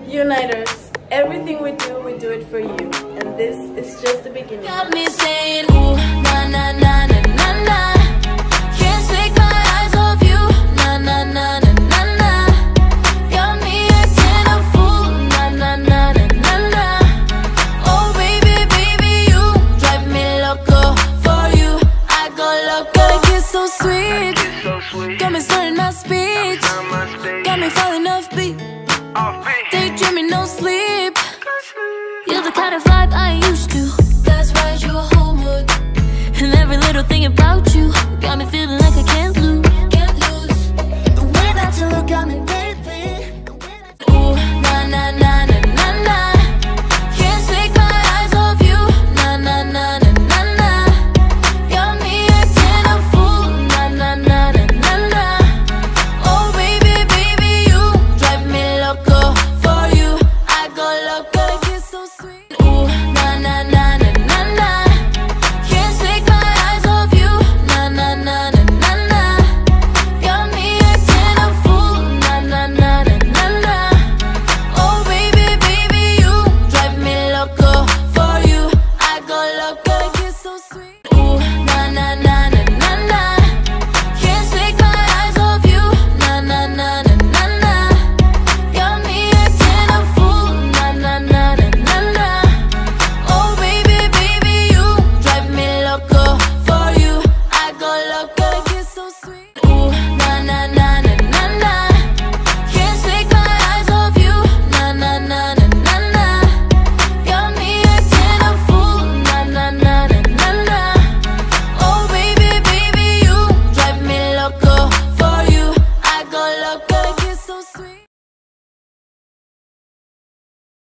Uniters, everything we do it for you. And this is just the beginning. Got me saying, ooh, na na na na.